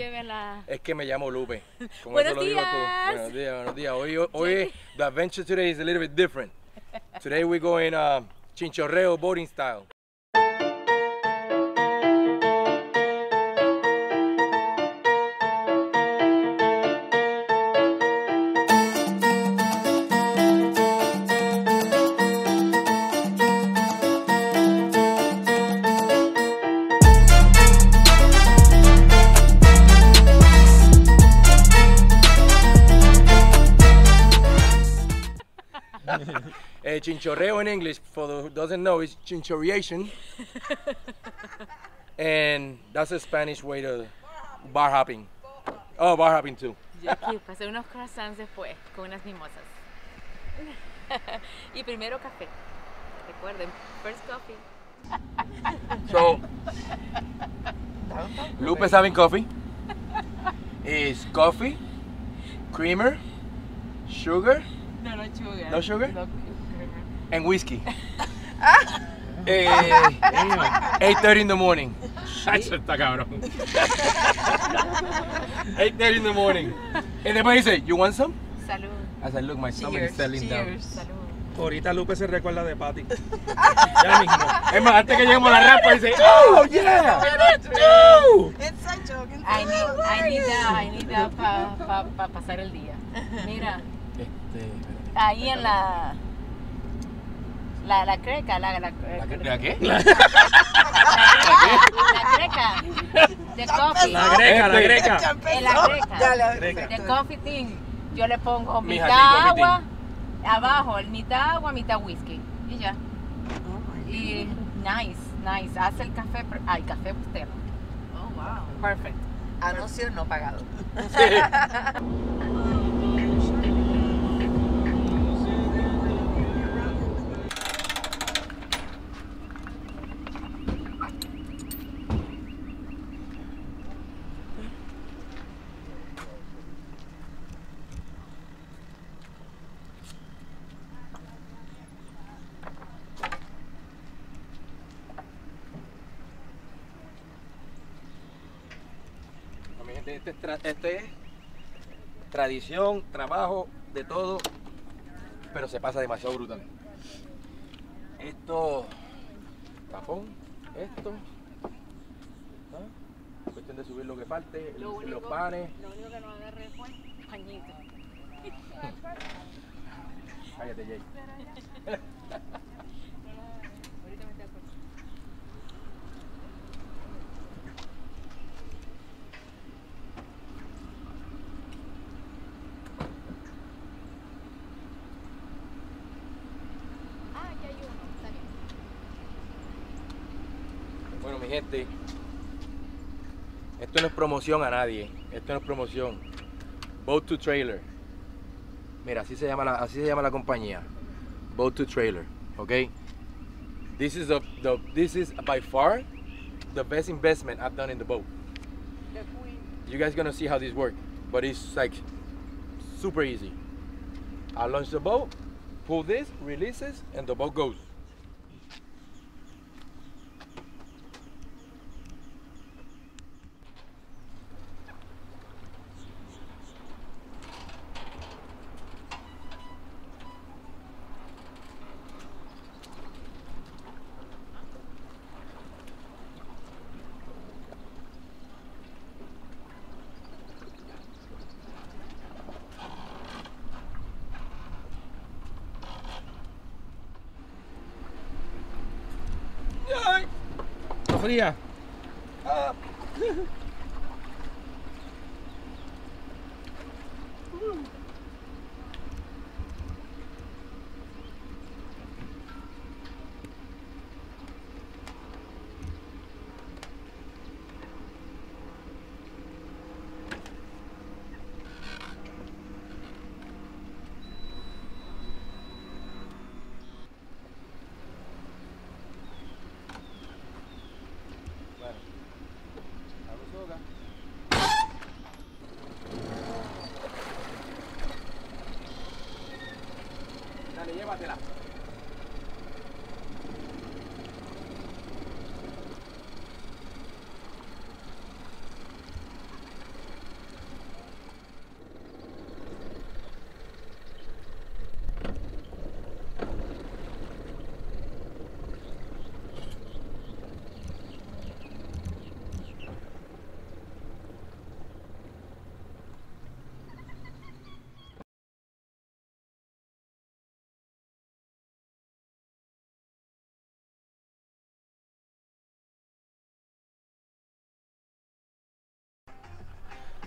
Llévenla. Es que me llamo Lupe. Como Buenos eso lo digo tú. días. Buenos días, buenos días. Hoy the adventure today is a little bit different. Today we're going chinchorreo boating style. Chinchorreo in English, for those who doesn't know, is chinchorreation. And that's a Spanish way to bar hopping. Oh, bar hopping too. Yo aquí pasé unos croissants después con unas mimosas. Y primero café. Recuerden, first coffee. So, Lupe's having coffee. Is coffee, creamer, sugar, No sugar. No sugar? No, and whiskey. 8:30 in the morning. Eso está cabrón. 8:30 in the morning. And the boy said, "You want some?" Salud. I said, "Look, my stomach is settling down." Salud. Ahorita Lupe se recuerda de Patty. Ya mismo. Es más, antes que lleguemos a la rampa, dice, "Oh yeah, do." It's a joke. I need that para pasar el día. Mira, ahí en la creca, ¿La qué? la creca de coffee. La greca, la greca. En la greca. Greca. De coffee thing, yo le pongo Mija, mitad sí, coffee agua, abajo, mitad agua, mitad whisky. Y ya. Y nice. Hace el café, el café bustelo. Oh, wow. Perfect. Anuncio no pagado. Mi gente, este es tradición, trabajo, de todo, pero se pasa demasiado brutal. Esto, tapón, esto, cuestión de subir lo que falte, los panes. Lo único que no agarré fue pañito. Cállate, Jay. Ahorita me te acuerdo. Ya hay uno, está bien. Bueno, mi gente, esto no es promoción a nadie, esto no es promoción. Boat to Trailer. Mira, así se llama la compañía. Boat to Trailer, okay? This is by far the best investment I've done in the boat. You guys gonna see how this works, but it's like super easy. I launch the boat, pull this, releases, and the boat goes. ¿Está fría? Dale, llévatela.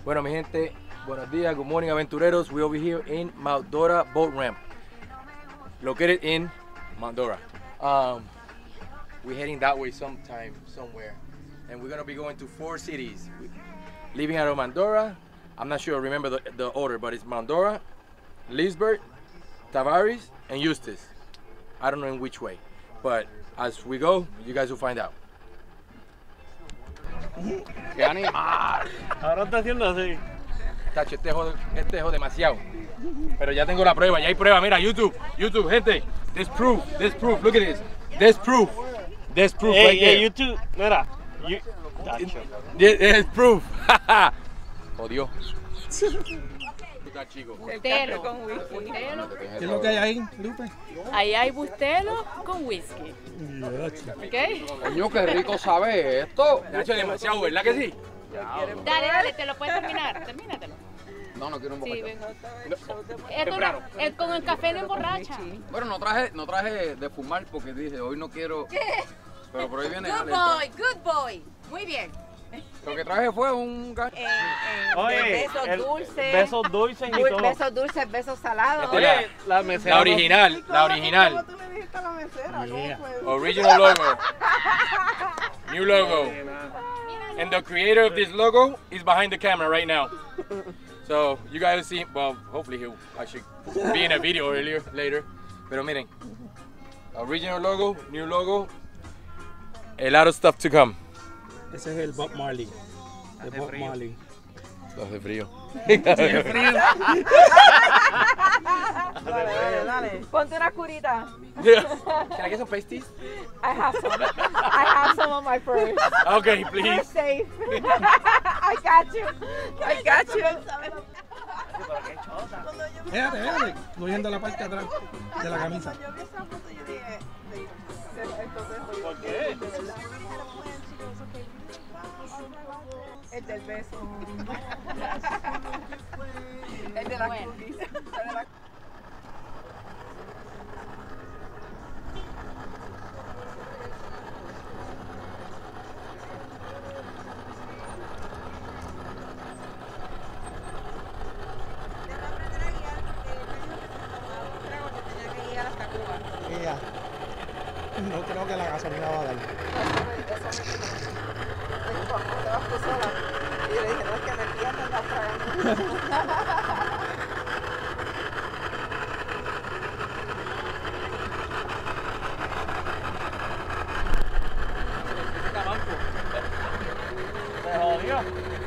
Bueno, mi gente, buenos días, good morning, aventureros. We're over here in Mount Dora Boat Ramp, located in Mount Dora. We're heading that way somewhere, and we're gonna be going to 4 cities. Leaving out of Mount Dora, I'm not sure, remember the order, but it's Mount Dora, Lisbeth, Tavares, and Eustis. I don't know in which way, but as we go, you guys will find out. ¡Qué animal! Ahora está haciendo así. Tacho, este es demasiado. Pero ya tengo la prueba, ya hay prueba. Mira, YouTube, gente. There's proof, look at this. There's proof right there. YouTube, mira. There's proof. Jodió. Bustelo. ¿Qué es lo que hay ahí, Lupe? Ahí hay bustelo con whisky. ¿Ok? Coño, qué rico sabe esto. Tacho, demasiado, ¿verdad que sí? Dale, te lo puedes terminar. Termínatelo. No quiero un Sí, bocado. venga. Con el café no emborracha. Bueno, no traje de fumar porque dije, hoy no quiero. Pero por ahí viene Ale. Good boy. Muy bien. Lo que traje fue un Besos dulces. Besos dulces y todo. Besos dulces, besos salados. Oye, la mesera. La original. ¿Cómo tú le dijiste a la mesera? Yeah. ¿Cómo fue? Original logo. New logo. And the creator of this logo is behind the camera right now. So you guys will see, well, hopefully he'll actually be in a video later. Pero miren, original logo, new logo, a lot of stuff to come. Ese es el Bob Marley. El Bob Marley. Hace frío. Dale. Ponte una curita. Can I get some pasties? I have some on my purse. Okay, You're please. safe. I got you. Fíjate, cogiendo la parte de atrás de la camisa. Yo vi esa foto y yo dije, ¿Por qué? el del beso. El de la bueno. Ella. No creo que la gasolina va a dar. Y le dije, no, es que me pierden la Se jodió.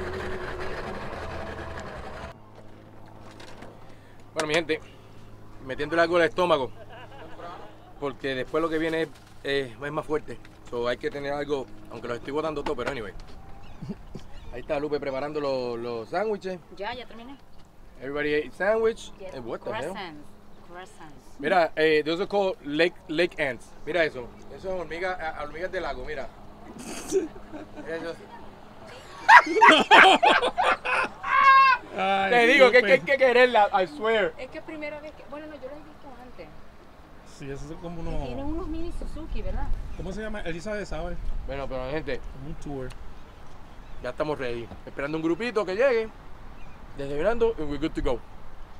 Bueno, mi gente, metiéndole algo al estómago, porque después lo que viene es más fuerte. So hay que tener algo, aunque los estoy botando todo, pero anyway. Ahí está Lupe preparando los sándwiches. Ya terminé. Everybody ate sandwich. Yes. And what the hell? Croissants. Mira, those are called lake ants. Mira eso. Eso son hormigas de lago, mira. Mira eso. Ay, Te digo que Lupe. hay que quererla, I swear. Es que primera vez que... Bueno, no, yo lo he visto antes. Sí, esos son como Tienen unos. unos mini Suzuki, ¿verdad? ¿Cómo se llama? Elizabeth sabe. Bueno, pero gente, Como un tour. ya estamos ready. Esperando un grupito que llegue. Desayunando and we're good to go.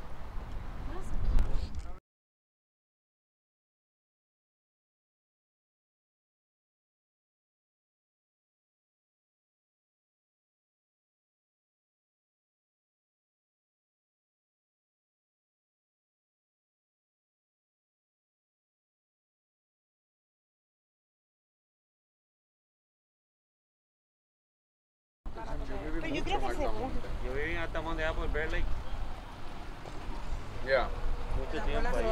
Yo viví en Altamonte por Bear Lake. Yeah. Mucho tiempo ahí.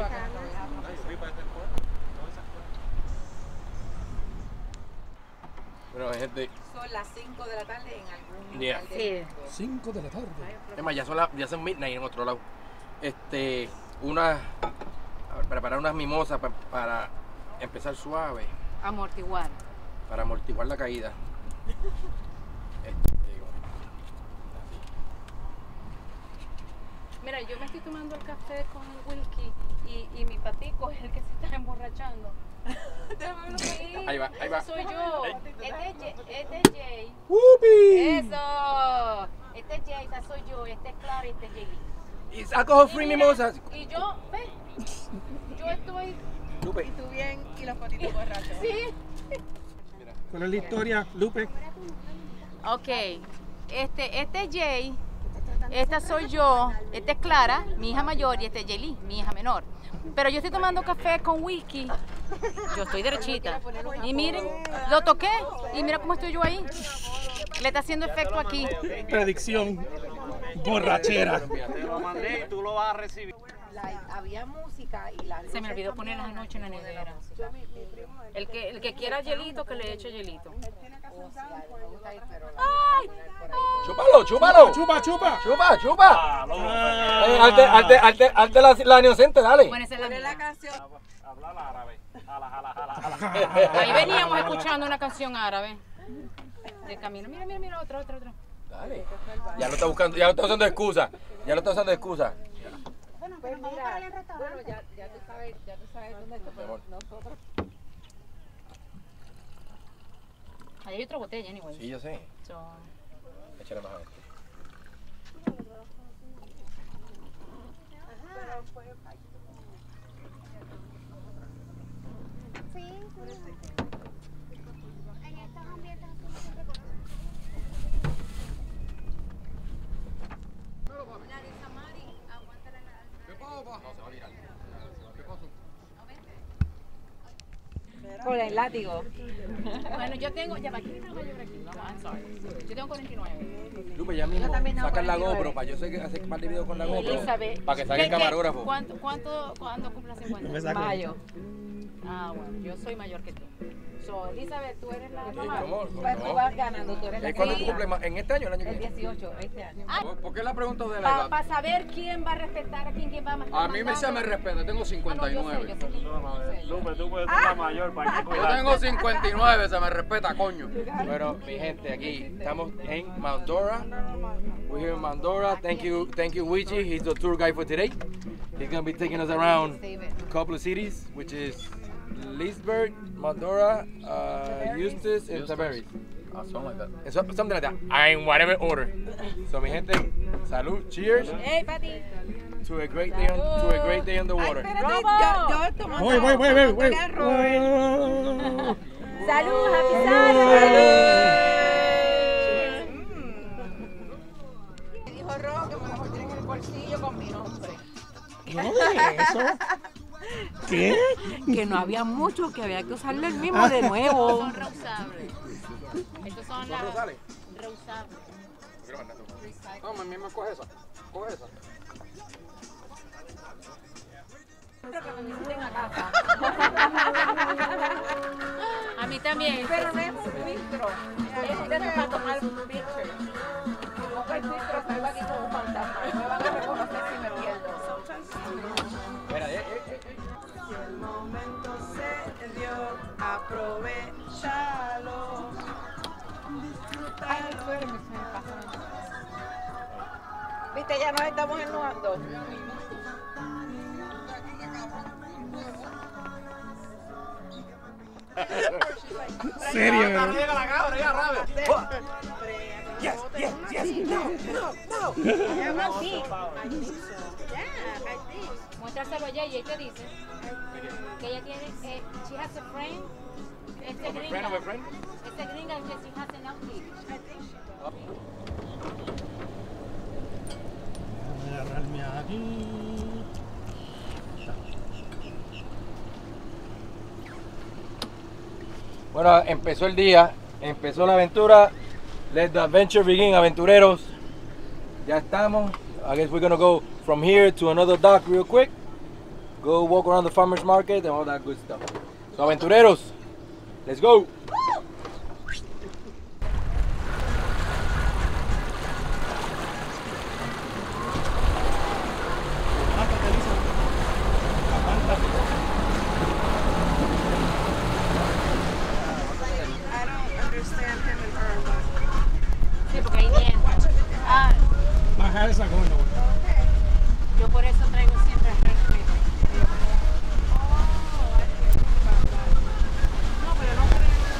Bueno, gente, Son las 5 de la tarde en algún Yeah. lugar del mundo. 5 de la tarde. es más, ya son midnight en otro lado. Preparar unas mimosas para empezar suave, Amortiguar. para amortiguar la caída. Mira, yo me estoy tomando el café con el whisky y mi patico es el que se está emborrachando. Sí, Ahí va. Soy yo. Es de Jay. ¡Wupi! Eso. Este es Jay, esta soy yo, este es Clara y este es Jay. It's alcohol free mimosas. Y yo, ve, yo estoy... Lupe. Y tú bien y los patitos borrachos. Sí. ¿Cuál es la historia, Lupe? Ok, este es Jay, esta soy yo, esta es Clara, mi hija mayor, y este es Jaylee, mi hija menor. Pero yo estoy tomando café con whisky, yo estoy derechita. Y miren, lo toqué y mira cómo estoy yo ahí. Le está haciendo efecto aquí. Predicción. Borrachera. Te lo mandé y tú lo vas a recibir. Había música y la Se me olvidó ponerlas anoche en la nevera. El que quiera hielito, que le eche hielito. ¡Ay! Chúpalo, chúpalo. Chupa, chupa. Chupa, chupa. Arte la inocente, dale. Bueno, esa es la canción. Habla árabe. Ahí veníamos escuchando una canción árabe. De camino. Mira, otra. Dale. Ya lo está buscando, ya lo está usando de excusa. Ya lo está usando de excusa. Pues mira, bueno, ya tú sabes dónde está, pero nosotros. Ahí hay otra botella, anyway. Sí, yo sé. So, Échale más a esto. Con el látigo. bueno, yo tengo, ya va, ¿quién es el mayor aquí? No, I'm sorry. Yo tengo 49. Lupe, ya mismo también tengo sacan la 49. GoPro, para yo sé que hace un par de videos con la GoPro, Elizabeth. para que salga el camarógrafo. ¿Cuándo cumplas 50? Me saco. Mayo. Ah, bueno, yo soy mayor que tú. So, Elizabeth, tú eres la mamá. ¿Cómo? Pues tú vas ganando, tú eres la ¿Cuándo tú que cumples más? ¿En este año o el año que el viene? 18, este año. ¿Por qué la pregunta de la edad? Para saber quién va a respetar a quién va a matar. A mí se me respeta, tengo 59. Lupe, tú puedes ser la mayor para que Yo cuidar. tengo 59, se me respeta, coño. Bueno, mi gente, aquí estamos en Mount Dora. We're here in Mount Dora. Thank you, Wichi. He's the tour guide for today. He's gonna be taking us around a couple of cities, which is Leesburg, Mount Dora, Eustis, and Tavares. Something like that. And something like that. In whatever order. So, mi gente, salud, cheers Hey, Patty. to a great day on the water. Espérate, yo tomando. Voy. Salud, happy Me dijo Ro que me lo tiene en el bolsillo con mi nombre. ¿Eso? ¿Qué? Que no había mucho, que había que usarle el mismo de nuevo. Son reusables. Estos son las rosales? reusables. No, mi misma coge esa. Coge esa. Que me visiten a casa. A mí también. Pero no es un filtro. Es de eso para tomar un picture. Si pongo el filtro, salgo aquí como un fantasma. Me van a reconocer si me pierdo. Espera, Si el momento se dio, aprovechalo. Disfrútalo. Viste, ya nos estamos ennuando. ¿Serio? Llega la cabra, ya rápido. Yes. No. Muéstraselo a ella y ella te dice que ella tiene, she has a friend, este gringa que she has an outfit. Voy a agarrarme aquí. Bueno, empezó el día, empezó la aventura. Let the adventure begin, aventureros. Ya estamos. I guess we're gonna go from here to another dock real quick. Go walk around the farmer's market and all that good stuff. So, aventureros, let's go. I don't understand him and her, but Sí, porque ahí viene. Ah, Bajar esa coña. yo por eso traigo siempre el respeto. No, pero no.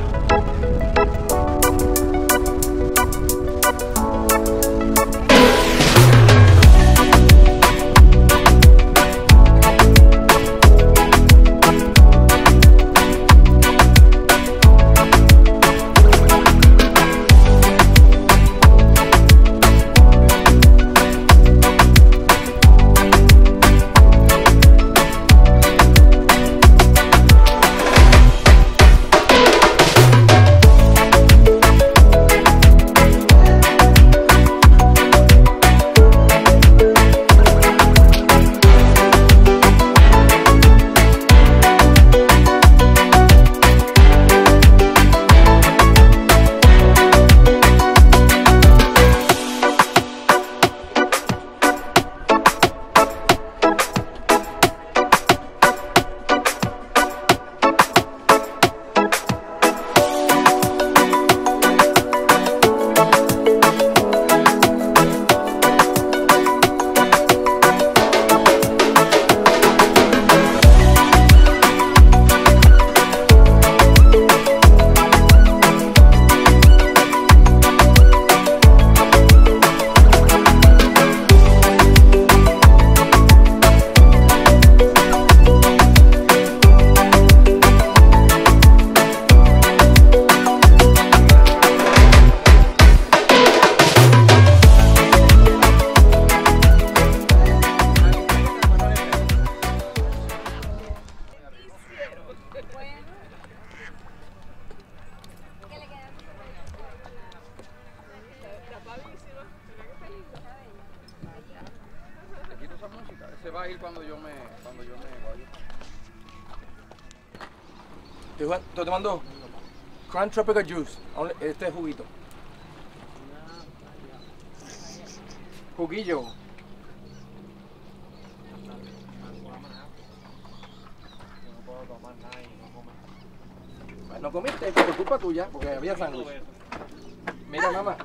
Se va a ir cuando yo me vaya. Te mando Crown Tropical Juice. Este juguito. Juguillo. No comiste, por culpa tuya, porque había sándwich. Mira, mamá.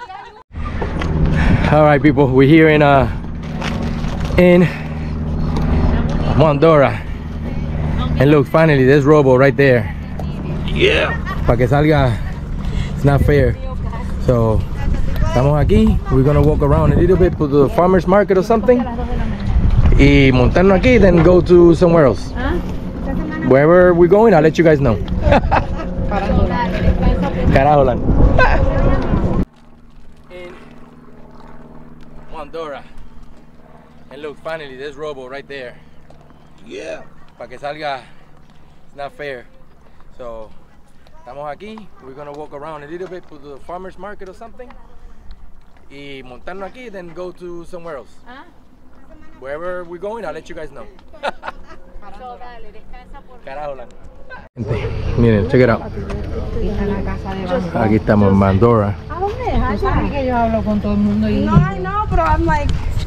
All right, people, we're here in Mondora. And look, finally, there's Robo right there. Yeah. Para que salga, it's not fair. So, estamos aquí. We're gonna walk around a little bit to the farmer's market or something. Y montarnos aquí, then go to somewhere else. Wherever we're going, I'll let you guys know. Carajolan. In Mondora. And look, finally, there's Robo right there. Yeah. Para que salga, it's not fair. So, estamos aquí. We're gonna walk around a little bit to the farmer's market or something. Y montarnos aquí, then go to somewhere else. Wherever we're going, I'll let you guys know. Carajolan. Miren, check it out. Aquí estamos en Mondora. ¿A dónde es? Tú sabes que yo hablo con todo el mundo y... No, I know, pero I'm like...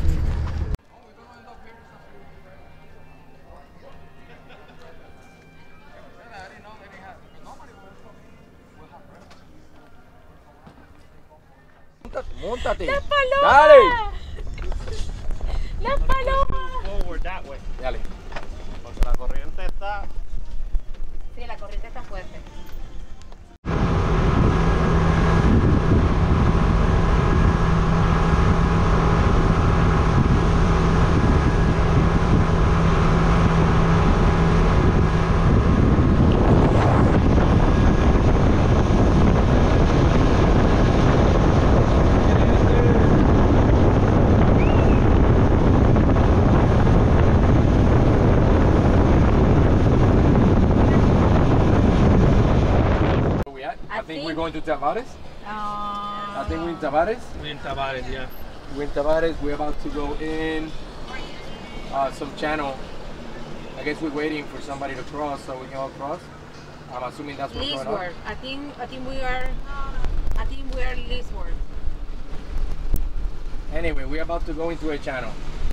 Móntate. ¡Las palomas! Dale. ¡Las palomas! Forward that way. Dale. Porque la corriente está. Sí, la corriente está fuerte. I think we're going to Tavares. I think we're in Tavares. We're in Tavares, yeah. We're in Tavares. We're about to go in some channel. I guess we're waiting for somebody to cross so we can all cross. I'm assuming that's what's going on. Leesworth. I think we are Leesworth. Anyway, we're about to go into a channel.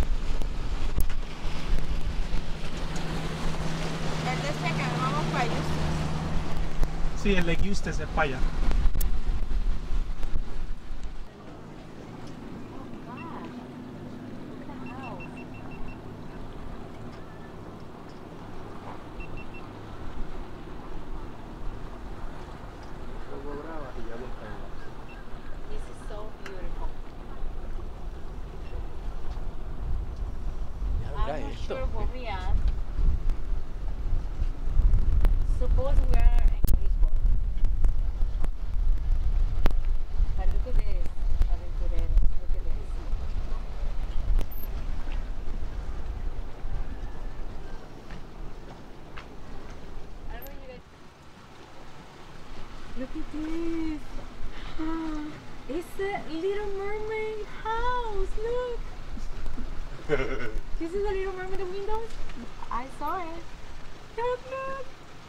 Sí, el Lake Eustis es para allá. Exacto. beautiful Riyadh. Suppose we are in Lisbon. But look at this, aventureros. Look at this. I don't know you guys. Look at this. It's a Little Mermaid house. Look. This is a Little Mermaid windows. I saw it. Look.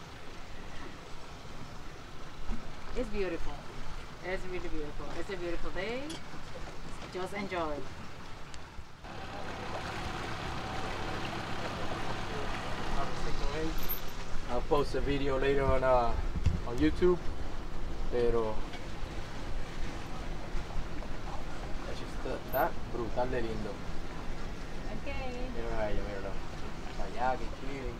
It's beautiful. It's really beautiful. It's a beautiful day. Just enjoy. I'll post a video later on YouTube, pero está brutal de lindo. Okay. Mira a ella, míralo. Allá, que chile.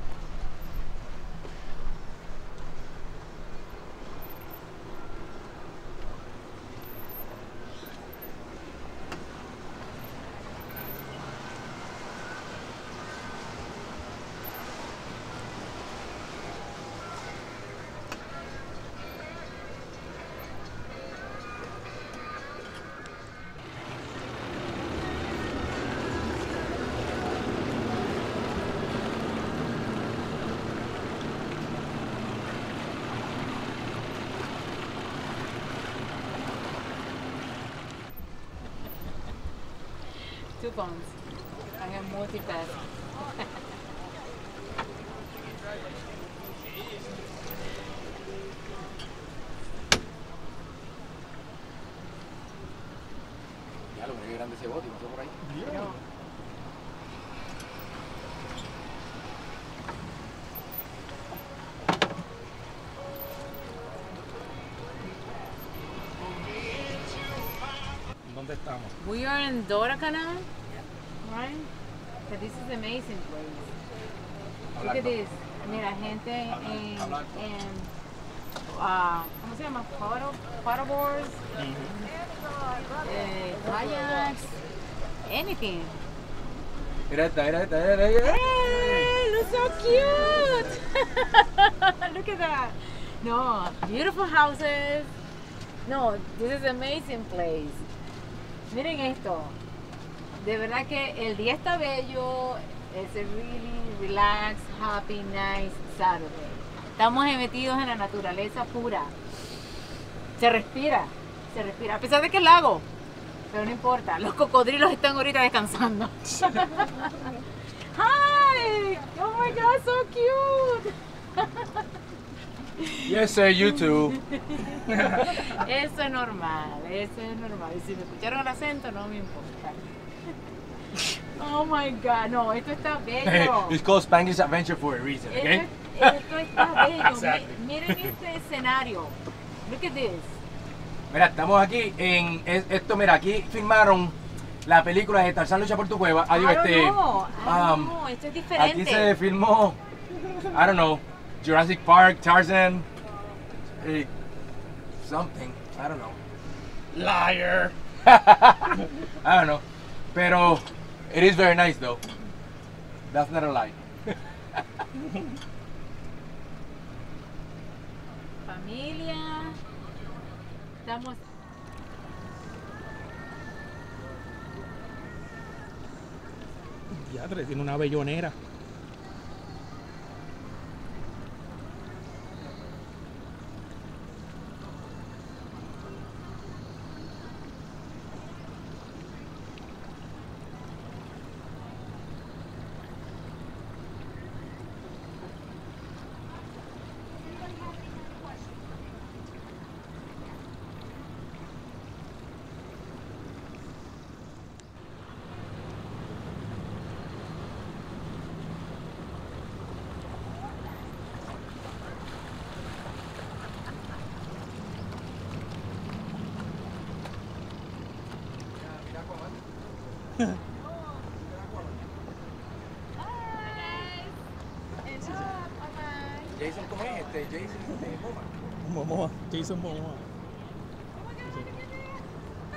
Two phones. I am multitask. Ya lo que grande ese bote, pasó por ahí. ¿Dónde estamos? We are in Dorakanal, right? But this is amazing place. Look at this. Mira, gente en ¿cómo se llama? Paddleboards, kayaks, anything. Mira esta. Hey, look so cute! Look at that. No, beautiful houses. No, this is an amazing place. Miren esto. De verdad que el día está bello. It's a really relaxed, happy, nice Saturday. Estamos metidos en la naturaleza pura. Se respira. A pesar de que es lago. Pero no importa. Los cocodrilos están ahorita descansando. Hi! Oh my God, so cute! Yes, sir, you too. Eso es normal. Y si me escucharon el acento, no me importa. Oh my God, no, esto está bello. It's called Spanglish Adventure for a reason, okay? Esto está bello. Exactly. Miren este escenario. Look at this. Mira, estamos aquí en esto, mira, aquí filmaron la película de Tarzán lucha por tu cueva. Adiós, No, esto es diferente. aquí se filmó, I don't know, Jurassic Park, Tarzan, something, I don't know. Liar. I don't know. Pero it is very nice though. That's not a lie. Familia. Estamos. Diadre, tiene una bellonera. Jason, ¿cómo es? Jason Momoa. Momoa, Jason Momoa.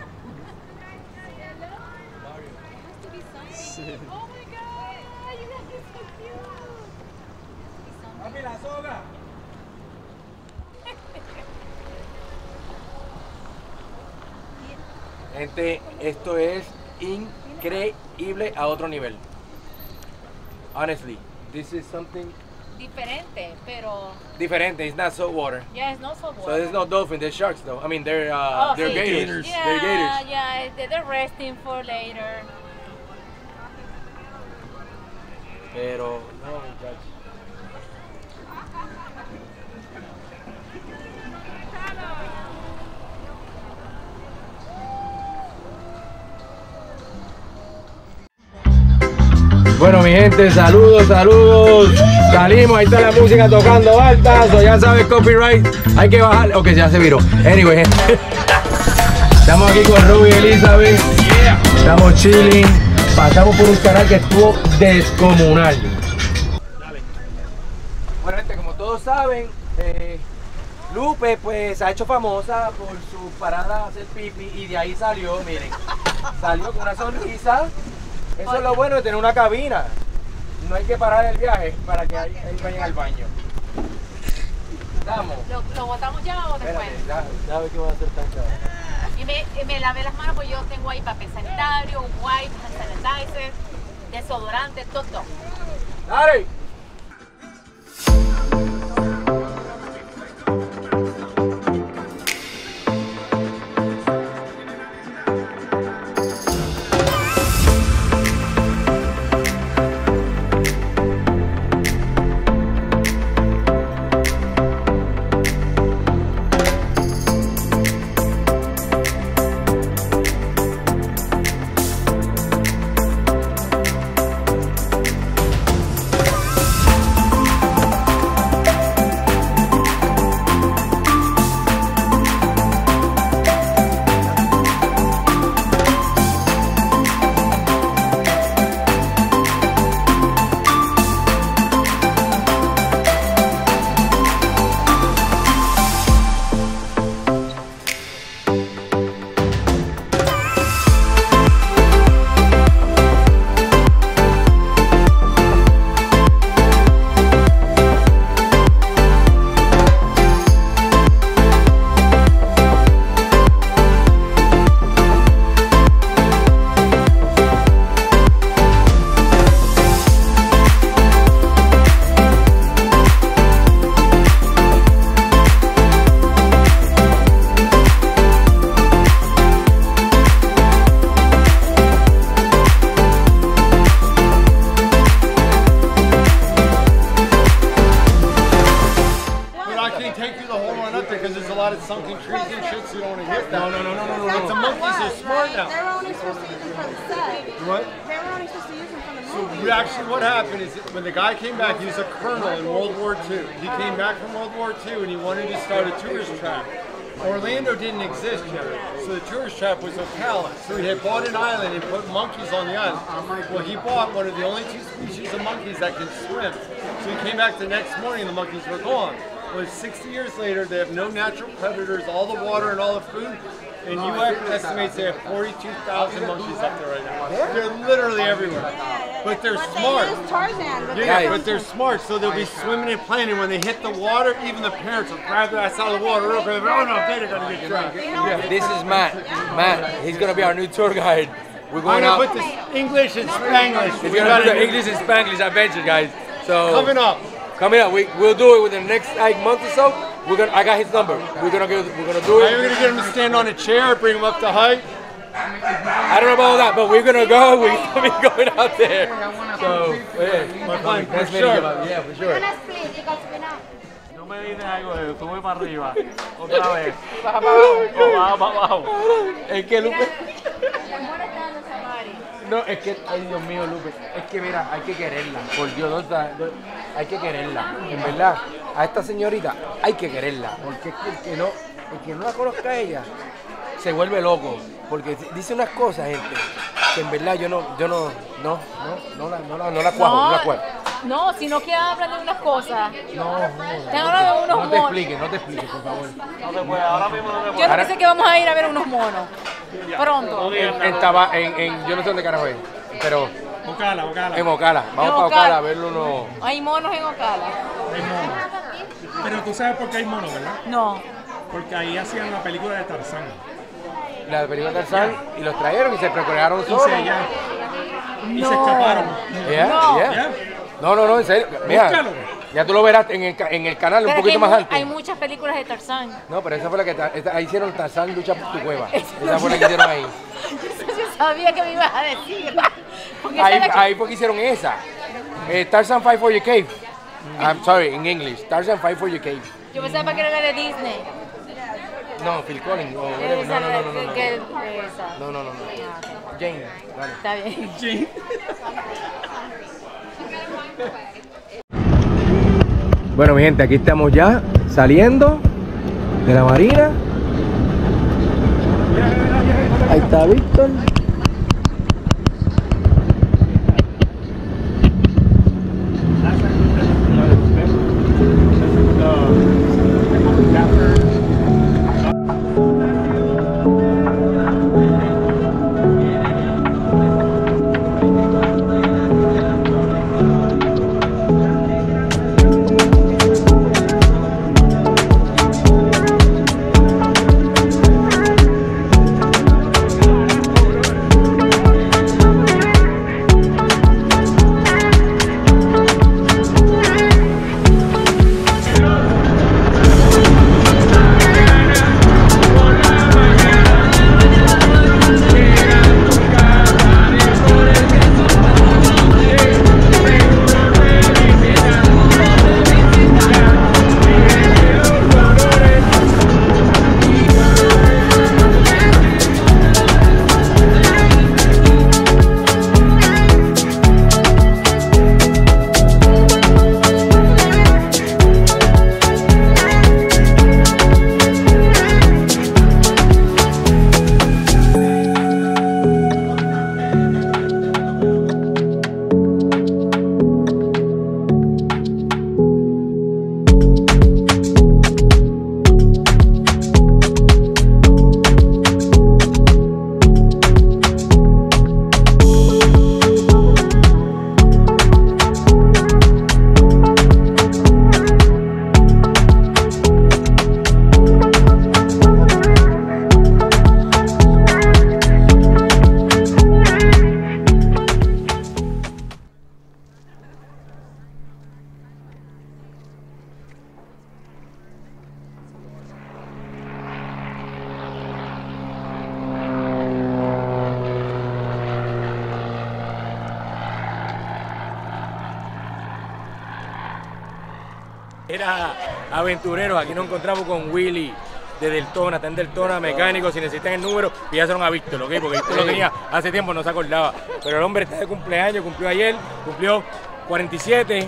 Sí. Oh my God, you guys Papi, la soga. Gente, esto es increíble a otro nivel. Honestly, this is something Diferente, pero different. It's not salt water. yeah, it's not so So there's no dolphin, there's sharks though. I mean, they're sí. gators. Yeah, They're gators. yeah, they're resting for later. Pero no, muchachos. Bueno, mi gente, saludos, saludos. Salimos, ahí está la música tocando alta. So ya sabes, copyright. Hay que bajar. Ok, ya se viró. Anyway, gente. Estamos aquí con Ruby y Elizabeth. Estamos chilling. Pasamos por un canal que estuvo descomunal. Bueno, gente, como todos saben, Lupe pues se ha hecho famosa por su parada a hacer pipi y de ahí salió, miren, salió con una sonrisa. Eso es lo bueno de tener una cabina. No hay que parar el viaje para que ahí vayan al baño. Vamos. ¿Lo botamos ya o después? Espérate, ya ve que va a hacer tan caro. Y me lavé las manos porque yo tengo ahí papel sanitario, wipe, hand sanitizer, desodorante, todo. ¡Dale! Sunken trees and shit, so you don't want to hit that. No. But the monkeys are smart now. They were only supposed to use them for the set. What? They were only supposed to use them for the So movie. actually what happened is when the guy came back, he was a colonel in World War II. He came back from World War II and he wanted to start a tourist trap. Orlando didn't exist yet, so the tourist trap was Ocala. So he had bought an island and put monkeys on the island. Well, he bought one of the only two species of monkeys that can swim. So he came back the next morning and the monkeys were gone. Well, 60 years later, they have no natural predators, all the water and all the food. And UF estimates they have 42,000 monkeys up there right now. They're literally everywhere. But they're smart. They use Tarzan, but Yeah, but they're smart, so they'll be swimming and playing. And when they hit the water, even the parents will grab their ass out of the water real quick. Oh no, they're gonna get trapped. This is Matt. Matt, he's gonna be our new tour guide. We're I'm going gonna out. put this English and Spanglish. He's gonna do the English and Spanglish adventure, guys. So Coming up. We'll do it within the next month or so. I got his number. We're gonna do Are you it. gonna get him to stand on a chair, bring him up to height? I don't know about all that, but we're gonna go. We're gonna be going out there. So, yeah, My friend, nice for meeting you, sure. man. Yeah, for sure. No me dices algo de sube para arriba, otra vez. Baja para abajo. O baja para abajo. Es que Lupe. No, es que, ay Dios mío, Lupe, es que mira, hay que quererla, por Dios, hay que quererla, en verdad, a esta señorita hay que quererla, porque es que el que no la conozca a ella, se vuelve loco, porque dice unas cosas, gente, que en verdad yo no la cuajo. No, sino que hablan de unas cosas. No Te hablan de unos te monos. expliques, por favor. No se puede, ahora mismo no se puede. Yo no pensé que vamos a ir a ver unos monos. Pronto. Yo no sé dónde carajo es, pero Ocala, Ocala. En Ocala. Vamos En para Ocala. Ocala a verlo uno. Hay monos en Ocala. Hay monos. Pero tú sabes por qué hay monos, ¿verdad? No. Porque ahí hacían la película de Tarzán. La película de Tarzán y los trajeron y se procrearon Y solos. se escaparon. Yeah, No. yeah. ¿Ya? No, en serio. Mira, Búscalo. ya tú lo verás en el canal un Pero poquito que más antes. hay muchas películas de Tarzán. No, pero esa fue la que ahí hicieron Tarzán lucha por tu cueva. Esa fue la que hicieron ahí. Yo sabía que me ibas a decir. Porque esa Ahí, es la que- ahí fue que hicieron esa. Tarzan Fight for Your Cave. I'm sorry, in English. Tarzan Fight for Your Cave. Yo pensaba que era la de Disney. No, Phil Collins. No, Esa, no. esa. No. Jane, vale. Está bien. Sí. Bueno, mi gente, aquí estamos ya saliendo de la marina. Ahí está Víctor. Era aventureros, aquí nos encontramos con Willy de Deltona, está en Deltona, mecánico, si necesitan el número, pídaselo a Víctor, ¿ok? Porque Víctor lo tenía hace tiempo, no se acordaba. Pero el hombre está de cumpleaños, cumplió ayer, cumplió 47.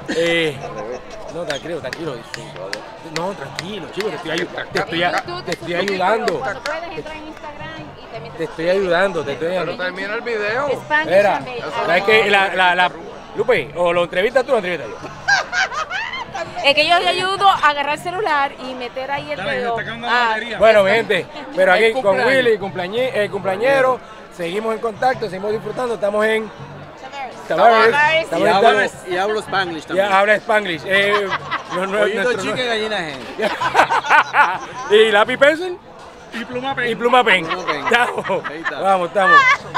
No, tranquilo. No, tranquilo, chico, te estoy ayudando. Cuando puedes entrar en Instagram y también Te estoy ayudando. Pero termina el video. Spanish Mira, and Baby. ¿sabes qué? Lupe, o lo entrevistas tú o lo entrevistas yo. Es que yo le ayudo a agarrar el celular y meter ahí el Dale, dedo. está acabando la batería. Bueno, mi gente, pero aquí El con cumpleaños. Willy, cumpleañero, seguimos en contacto, seguimos disfrutando, estamos en Tavares. Tavares. Y hablo Spanglish también. Ya habla Spanglish. Pollito chicken, gallina hen. Y lápiz pencil Y pluma pen. y pluma pen. Pluma pen. Estamos. Ahí está. Vamos, estamos.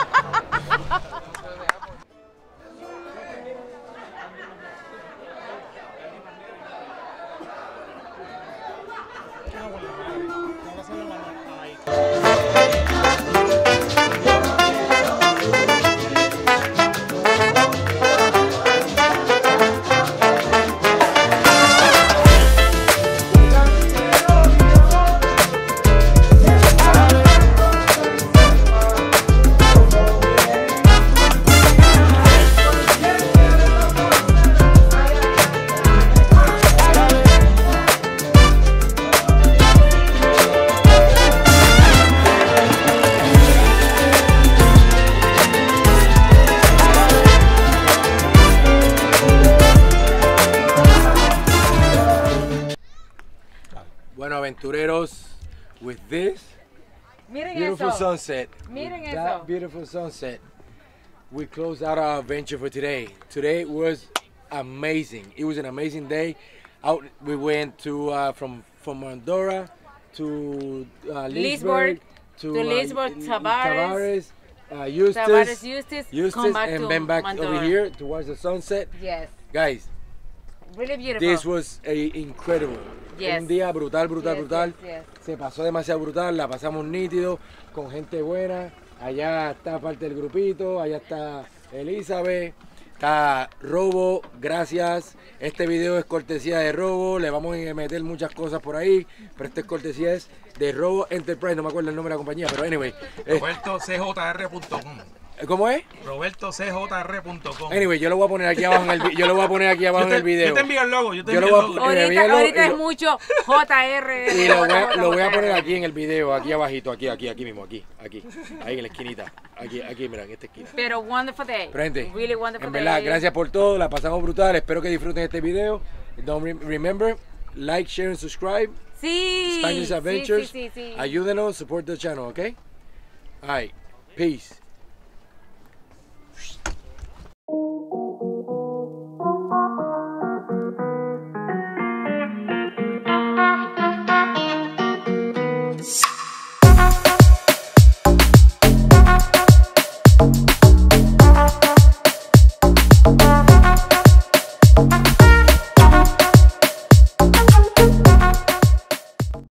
Bueno, aventureros, with this Miren beautiful eso. sunset, Miren with that eso. beautiful sunset, we closed out our adventure for today. Today was amazing. It was an amazing day. Out, we went to from Andorra to Leesburg to Leesburg, Tavares, Eustis, come back and to then back Mandorra. over here towards the sunset. Yes. Guys, Really beautiful. this was incredible. Yes. Un día brutal, Yes, yes. Se pasó demasiado brutal, la pasamos nítido, con gente buena. Allá está parte del grupito, allá está Elizabeth, está Robo, gracias. Este video es cortesía de Robo, le vamos a meter muchas cosas por ahí, pero esta es cortesía de Robo Enterprise, no me acuerdo el nombre de la compañía, pero anyway. RobertoCJR.com. ¿Cómo es? RobertoCJR.com. Anyway, yo lo voy a poner aquí abajo en el, en el video. Yo te envío el logo, yo te Yo envío lo el voy logo. a- Ahorita es mucho JR. Y lo voy a poner aquí en el video, aquí abajito, aquí mismo, aquí, ahí en la esquinita, aquí, mira, en esta esquina. Pero wonderful day. Pero, gente, Really wonderful en verdad, day. gracias por todo, la pasamos brutal, espero que disfruten este video. Don't remember, like, share and subscribe. Sí. Spanish Adventures. Sí. Ayúdenos, support the channel, okay? All right, peace.